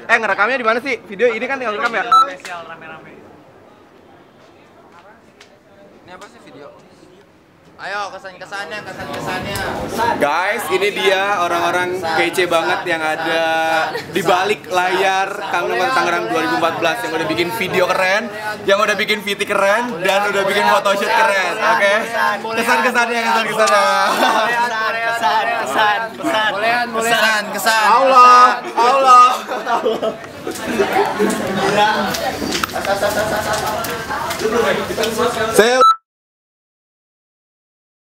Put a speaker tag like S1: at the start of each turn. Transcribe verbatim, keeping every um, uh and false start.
S1: Eh ngerekamnya di mana sih? Video ini kan tinggal rekam ya?
S2: Spesial rame-rame.
S3: Ini apa sih video? Ayo kesan-kesannya, kesan-kesannya.
S1: Guys, ini dia orang-orang kece banget yang ada di balik layar Kangen Tangerang dua ribu empat belas yang udah bikin video keren, yang udah bikin V T keren, dan udah bikin photoshoot keren. Oke? Kesan-kesannya, kesan-kesannya.
S2: Kesan, kesan, kesan.
S3: Kesan, kesan.
S1: Allah, Allah. Saya